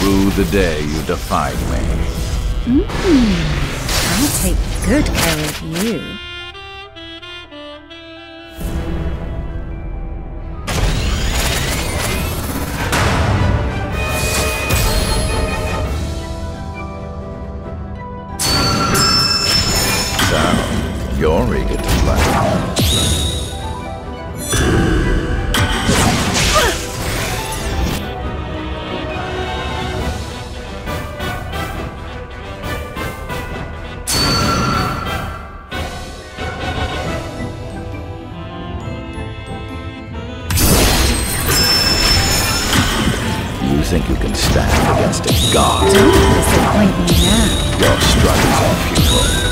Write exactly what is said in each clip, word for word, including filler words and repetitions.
rue the day you defied me. Mm, I'll take good care of you. So, you're eager to play. You think you can stand against a god? Don't disappoint me now. Your struggles are futile.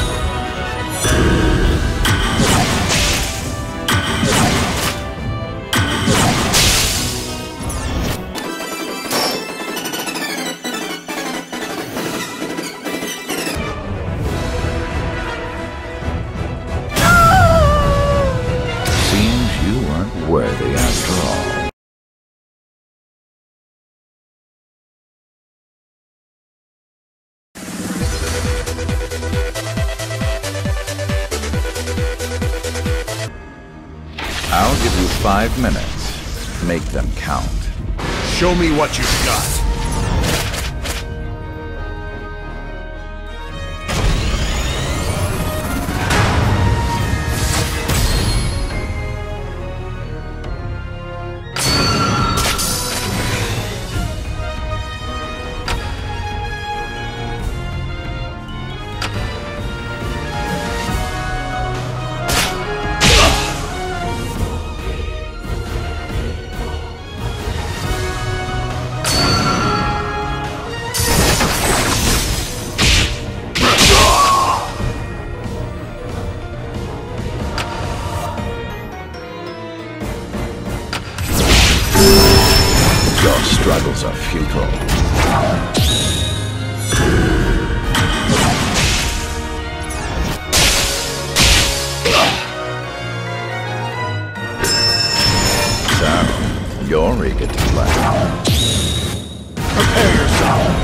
Seems you weren't worthy after all. I'll give you five minutes. Make them count. Show me what you've got. Your struggles are futile. So, you're eager to play. Prepare yourself.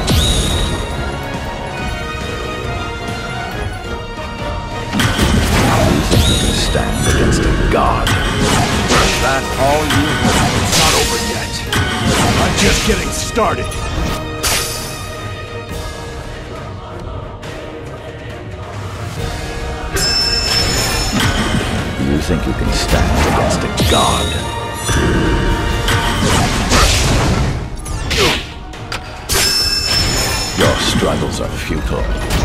You think you can stand against a god? Is that all you have? It's not over yet. I'm just getting started. You think you can stand against a god? Your struggles are futile.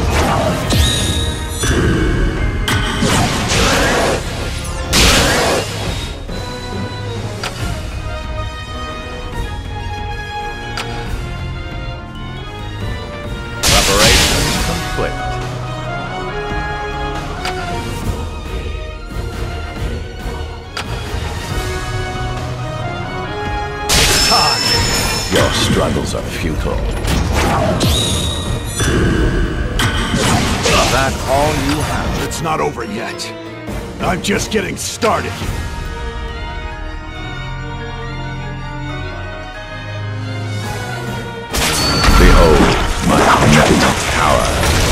Preparations complete. Time. Your struggles are futile. Is that all you have? It's not over yet. I'm just getting started. Behold my omnipotent power.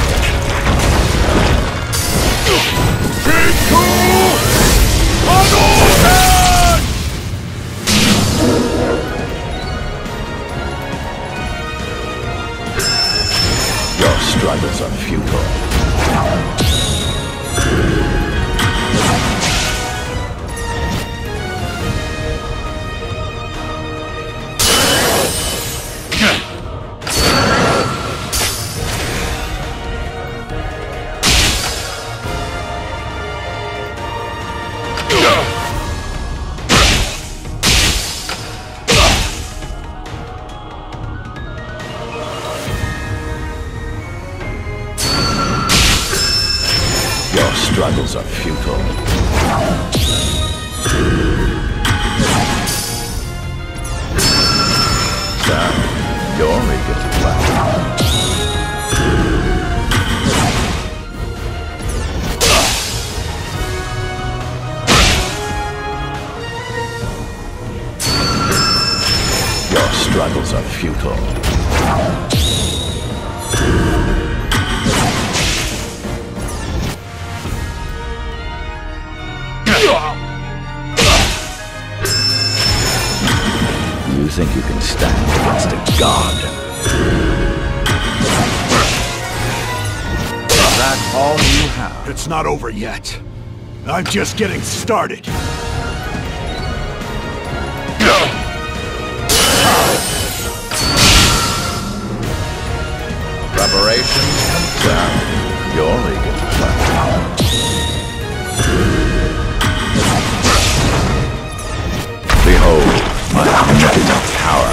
Riku Hadouken! Your struggles are futile. Your struggles are futile. So, you're eager to play. Your struggles are futile. You think you can stand against a god? Is that all you have? It's not over yet. I'm just getting started. Preparations confirmed. Your league is playing. Behold my omnipotent power.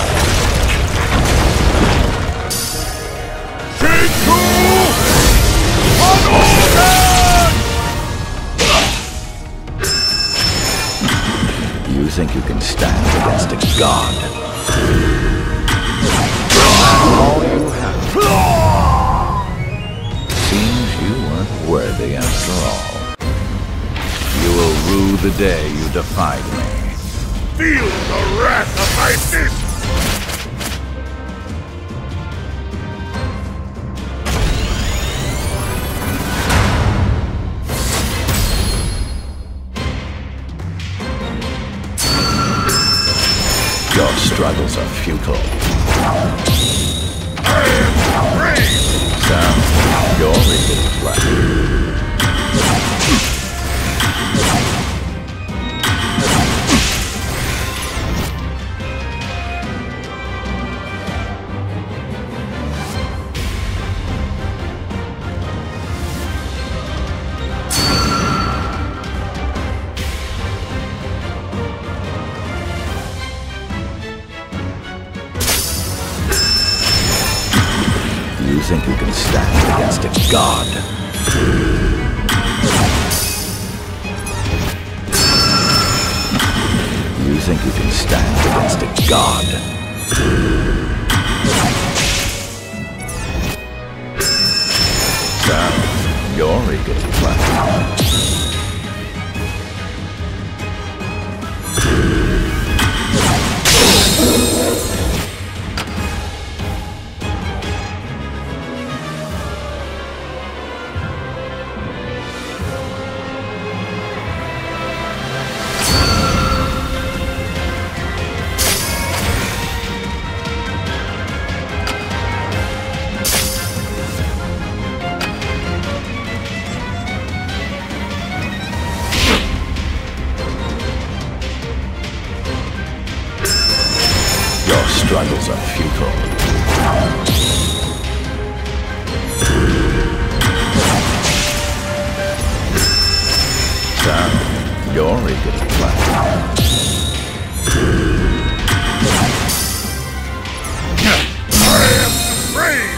Shiku! Hadouken! You think you can stand against a god? All you have. Seems you weren't worthy after all. You will rue the day you defied me. Feel the wrath of my fist! Your struggles are futile. I am brave! So, your league is playing. You think you can stand against a god? You think you can stand against a god? So, your league is playing. Your struggles are futile. So, your league is playing. I am brave!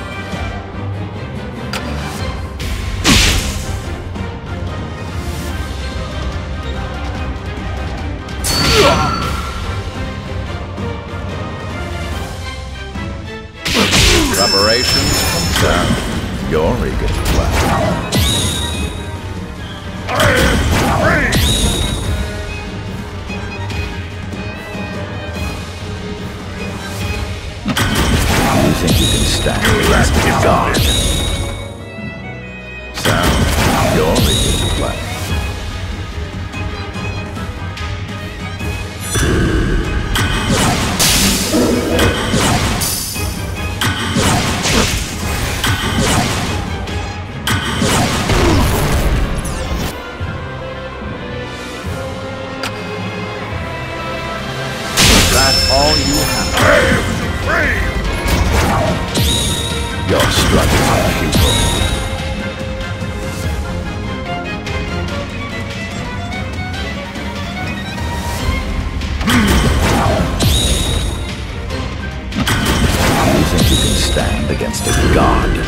Preparations confirmed. Your league is playing. I am brave! You think you can stand against a god? So, your league is playing. That's all you have. I am supreme! Your struggles are futile. You think you can stand against a god?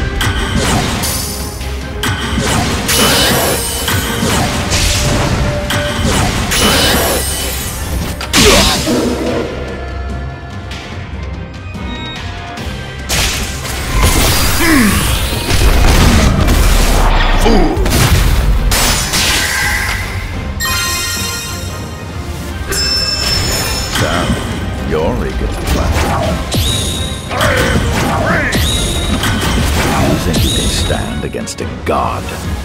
play? You think you can stand against a god?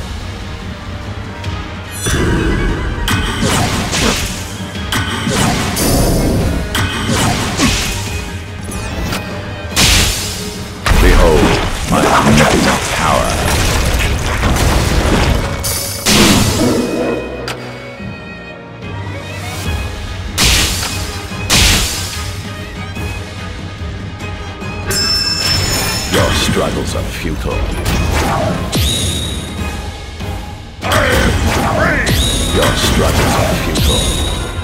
Behold my omnipotent power. Your struggles are futile. Your struggles are futile.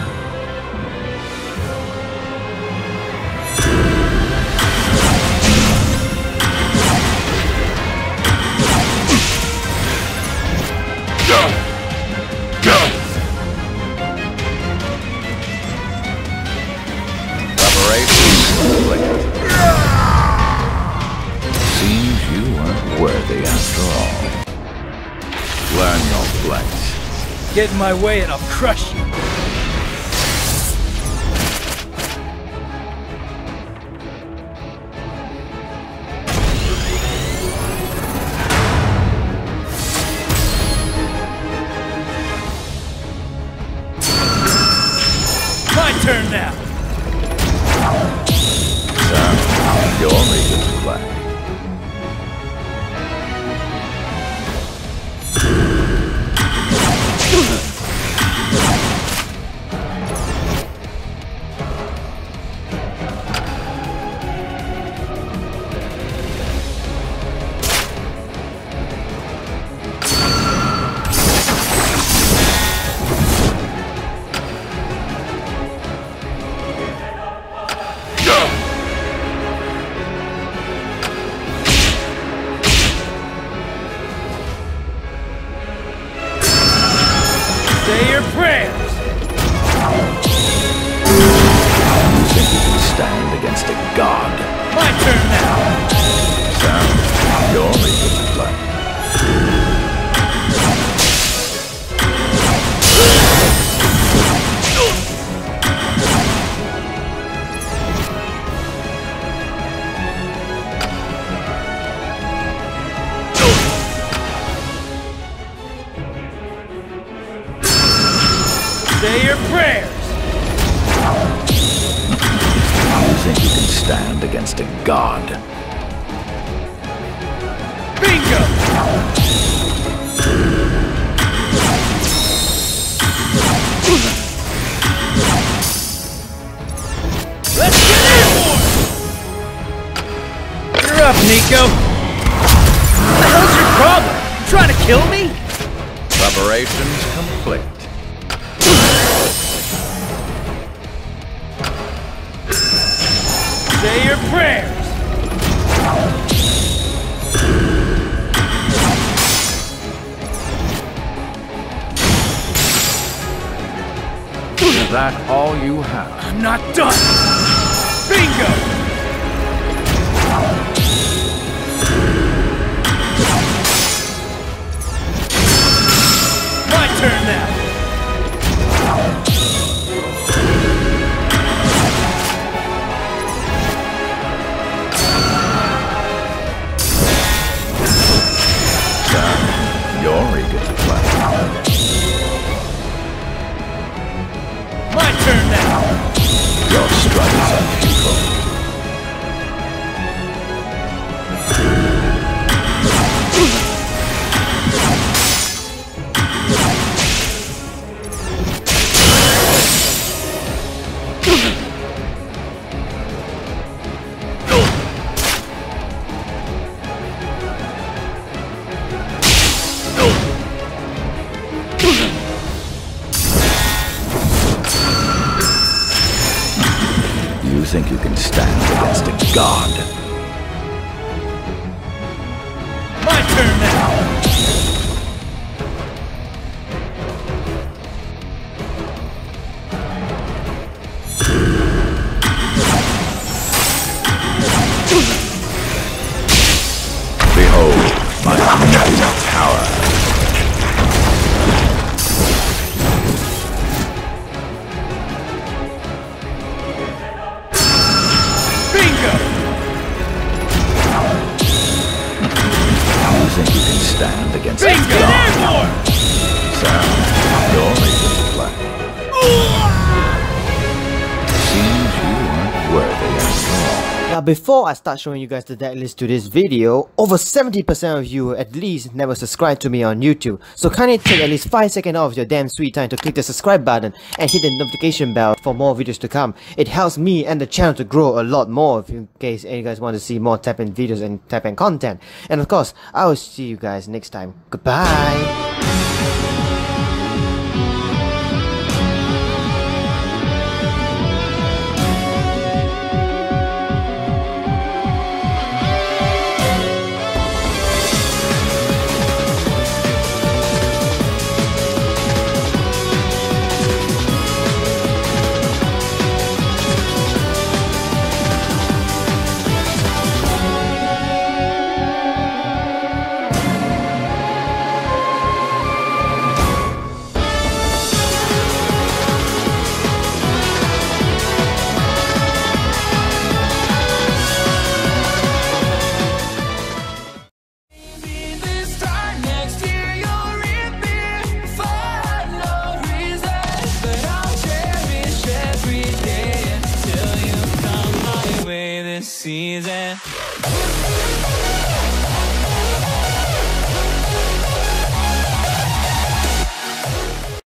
Seems you weren't worthy after all. Learn your place. Get in my way and I'll crush you. My turn now. Son, you're eager to play. Say your prayers! You think you can stand against a god? My turn now! Son, you're eager to play. Say your prayers! You think you can stand against a god? Bingo! Let's get airborne! You're up, Nico! What the hell's your problem? You trying to kill me? Preparations complete. Say your prayers! Is that all you have? I'm not done! Bingo! My turn now! You're eager to play. My turn now! Your struggles are futile. You think you can stand against a god? My turn now! Behold my omnipotent power. think you can stand against a Bingo! god? So, you're making a play. Seems you weren't worthy after all. Now before I start showing you guys the deck list to this video, over seventy percent of you at least never subscribed to me on YouTube. So kindly take at least five seconds of your damn sweet time to click the subscribe button and hit the notification bell for more videos to come. It helps me and the channel to grow a lot more if in case you guys want to see more tap-in videos and tap-in content. And of course, I will see you guys next time. Goodbye! Season.